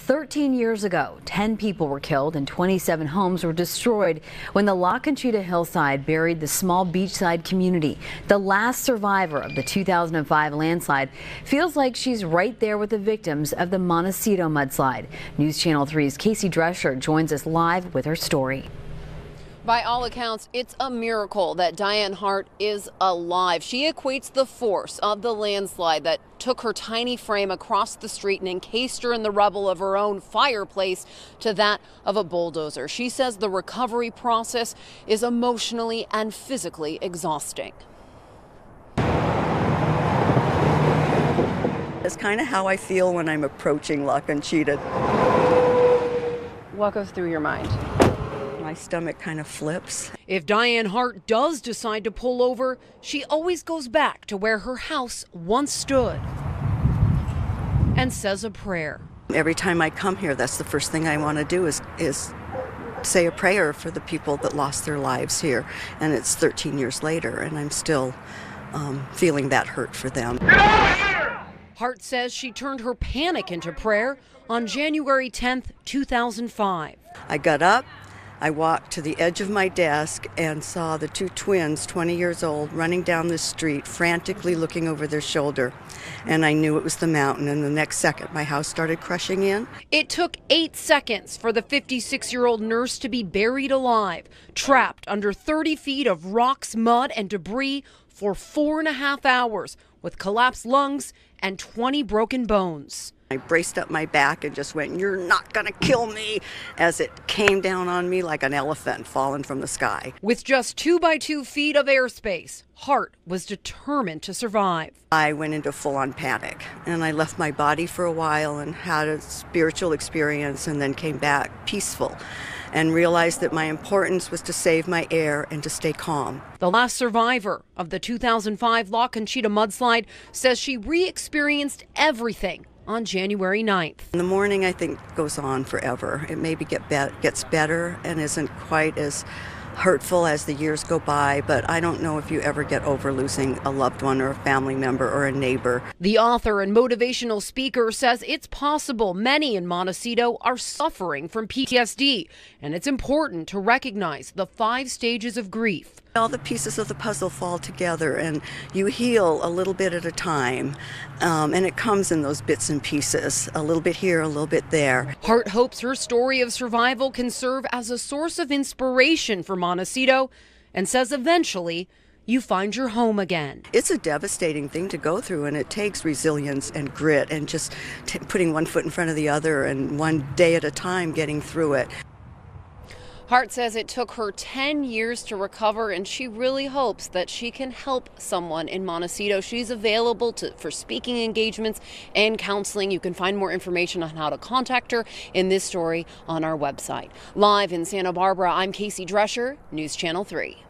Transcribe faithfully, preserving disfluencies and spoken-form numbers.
thirteen years ago, ten people were killed and twenty-seven homes were destroyed when the La Conchita hillside buried the small beachside community. The last survivor of the two thousand five landslide feels like she's right there with the victims of the Montecito mudslide. News Channel three's Casey Drescher joins us live with her story. By all accounts, it's a miracle that Diane Hart is alive. She equates the force of the landslide that took her tiny frame across the street and encased her in the rubble of her own fireplace to that of a bulldozer. She says the recovery process is emotionally and physically exhausting. It's kind of how I feel when I'm approaching La Conchita. What goes through your mind? My stomach kind of flips. If Diane Hart does decide to pull over, she always goes back to where her house once stood and says a prayer. Every time I come here, that's the first thing I want to do is, is say a prayer for the people that lost their lives here. And it's thirteen years later, and I'm still um, feeling that hurt for them. Hart says she turned her panic into prayer on January tenth, two thousand five. I got up. I walked to the edge of my desk and saw the two twins, twenty years old, running down the street, frantically looking over their shoulder. And I knew it was the mountain, and the next second my house started crushing in. It took eight seconds for the fifty-six-year-old nurse to be buried alive, trapped under thirty feet of rocks, mud, and debris for four and a half hours with collapsed lungs and twenty broken bones. I braced up my back and just went, "You're not gonna kill me," as it came down on me like an elephant falling from the sky. With just two by two feet of airspace, Hart was determined to survive. I went into full-on panic, and I left my body for a while and had a spiritual experience, and then came back peaceful and realized that my importance was to save my air and to stay calm. The last survivor of the two thousand five La Conchita mudslide says she re-experienced everything on January ninth. In the morning, I think, goes on forever. It maybe get be- gets better and isn't quite as hurtful as the years go by, but I don't know if you ever get over losing a loved one or a family member or a neighbor. The author and motivational speaker says it's possible many in Montecito are suffering from P T S D, and it's important to recognize the five stages of grief. All the pieces of the puzzle fall together, and you heal a little bit at a time, um, and it comes in those bits and pieces, a little bit here, a little bit there. Hart hopes her story of survival can serve as a source of inspiration for Montecito, and says eventually you find your home again. It's a devastating thing to go through, and it takes resilience and grit and just t- putting one foot in front of the other and one day at a time getting through it. Hart says it took her ten years to recover, and she really hopes that she can help someone in Montecito. She's available to, for speaking engagements and counseling. You can find more information on how to contact her in this story on our website. Live in Santa Barbara, I'm Casey Drescher, News Channel three.